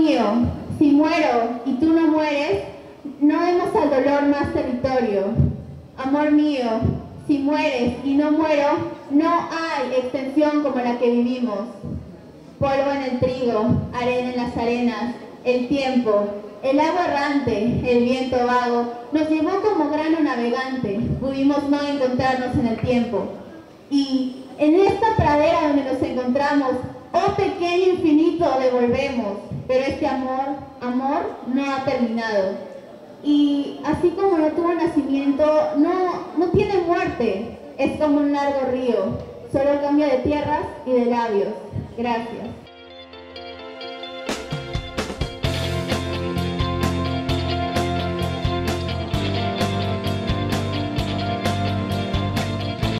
mío, si muero y tú no mueres, no demos al dolor más territorio. Amor mío, si mueres y no muero, no hay extensión como la que vivimos. Polvo en el trigo, arena en las arenas, el tiempo, el agua errante, el viento vago, nos llevó como grano navegante, pudimos no encontrarnos en el tiempo. Y en esta pradera donde nos encontramos, oh pequeño infinito, devolvemos, pero este amor no ha terminado. Y así como no tuvo nacimiento, no tiene muerte, es como un largo río, solo cambia de tierras y de labios. Gracias.